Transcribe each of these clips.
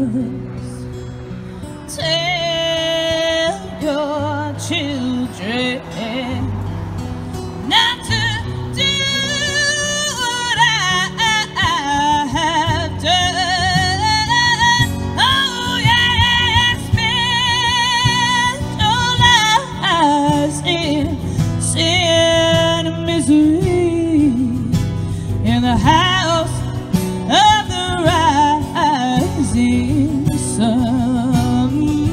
mothers, tell your children not to do what I have done. Oh yeah, spend your lives in sin and misery in the house of the rising sun.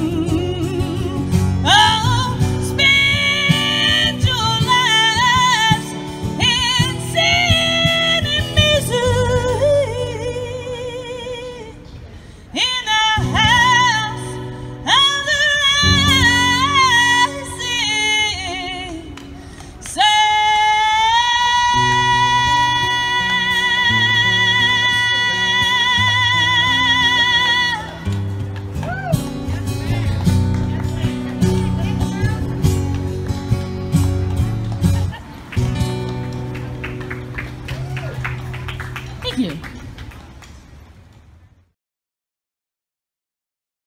Oh, spend your lives in sin and misery in the house of the rising sun. Thank you.